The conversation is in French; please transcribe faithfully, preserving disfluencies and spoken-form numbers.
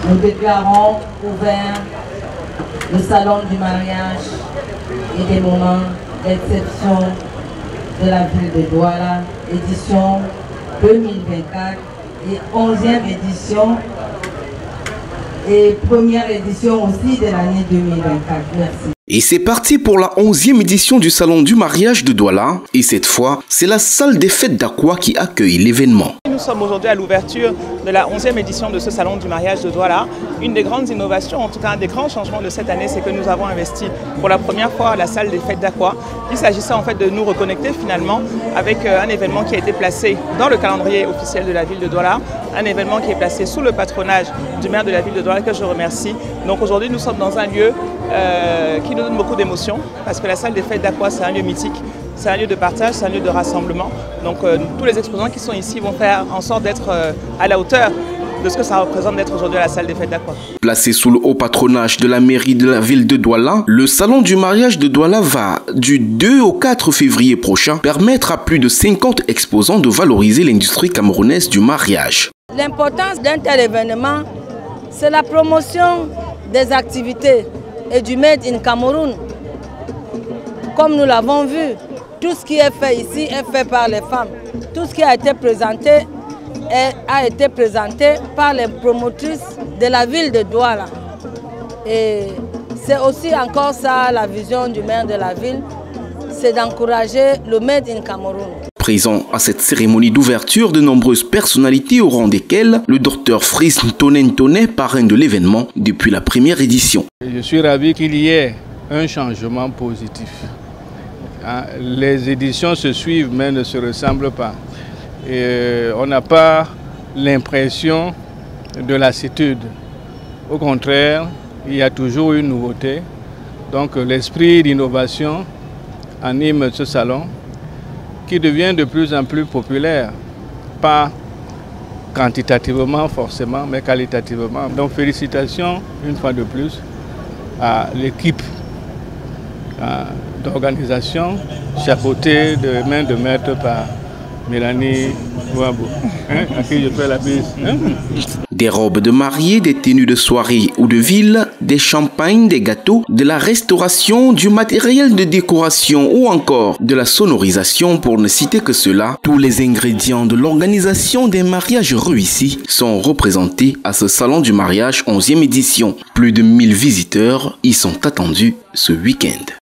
Nous déclarons ouvert le salon du mariage et des moments d'exception de la ville de Douala, édition deux mille vingt-quatre et onzième édition et première édition aussi de l'année deux mille vingt-quatre. Merci. Et c'est parti pour la onzième édition du Salon du mariage de Douala. Et cette fois, c'est la salle des fêtes d'Aqua qui accueille l'événement. Nous sommes aujourd'hui à l'ouverture de la onzième édition de ce Salon du mariage de Douala. Une des grandes innovations, en tout cas un des grands changements de cette année, c'est que nous avons investi pour la première fois la salle des fêtes d'Aqua. Il s'agissait en fait de nous reconnecter finalement avec un événement qui a été placé dans le calendrier officiel de la ville de Douala. Un événement qui est placé sous le patronage du maire de la ville de Douala, que je remercie. Donc aujourd'hui, nous sommes dans un lieu euh, qui nous donne beaucoup d'émotions, parce que la salle des fêtes d'Aqua, c'est un lieu mythique, c'est un lieu de partage, c'est un lieu de rassemblement. Donc euh, tous les exposants qui sont ici vont faire en sorte d'être euh, à la hauteur de ce que ça représente d'être aujourd'hui à la salle des fêtes d'Aqua. Placé sous le haut patronage de la mairie de la ville de Douala, le salon du mariage de Douala va, du deux au quatre février prochain, permettre à plus de cinquante exposants de valoriser l'industrie camerounaise du mariage. L'importance d'un tel événement, c'est la promotion des activités et du Made in Cameroun. Comme nous l'avons vu, tout ce qui est fait ici est fait par les femmes. Tout ce qui a été présenté est, a été présenté par les promotrices de la ville de Douala. Et c'est aussi encore ça la vision du maire de la ville, c'est d'encourager le Made in Cameroun. Présent à cette cérémonie d'ouverture, de nombreuses personnalités au rang desquelles le docteur Fris Ntoné, parrain de l'événement depuis la première édition. Je suis ravi qu'il y ait un changement positif. Les éditions se suivent mais ne se ressemblent pas. Et on n'a pas l'impression de lassitude. Au contraire, il y a toujours une nouveauté. Donc l'esprit d'innovation anime ce salon, qui devient de plus en plus populaire, pas quantitativement forcément, mais qualitativement. Donc félicitations une fois de plus à l'équipe d'organisation, chapeautée de main de maître par Mélanie Ouabou, hein, à qui je fais la bise. Hein? Des robes de mariée, des tenues de soirée ou de ville, des champagnes, des gâteaux, de la restauration, du matériel de décoration ou encore de la sonorisation pour ne citer que cela, tous les ingrédients de l'organisation des mariages réussis sont représentés à ce salon du mariage onzième édition. Plus de mille visiteurs y sont attendus ce week-end.